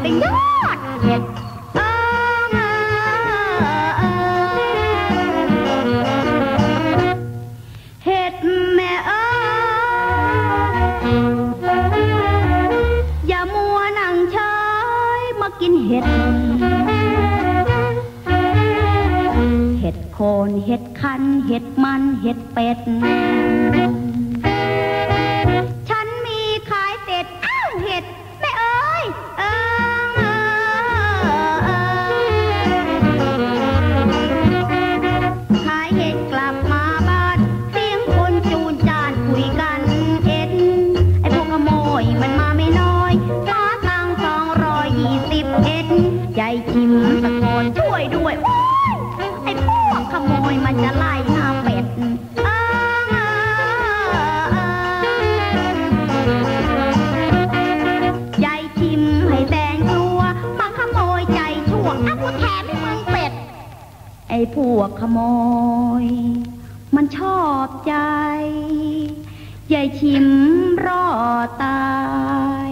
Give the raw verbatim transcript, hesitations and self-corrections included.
ยอดเห็ดเห็ดแม่เอ้ยอย่ามัวนั่งเฉยมากินเห็ดเห็ดโคนเห็ดคันเห็ดมันเห็ดเป็ดฉันมีขายเสร็จอ้าวเห็ดแม่เอ้ยเออขายเห็ดกลับมาบ้านเสียงคนจูนจานคุยกันเห็ดไอ้พวกขโมยมันมาไม่น้อยขอตังค์สองร้อยยี่สิบเอ็ดใจชิมตะโกนช่วยด้วยไอ้พวกขโมยมันจะไล่หน้าเป็ดใจชิมให้แสนกลัวมาขโมยใจชั่วอ่ะกูแถมให้มึงเป็ดไอ้พวกขโมยมันชอบใจยายชิมรอดตาย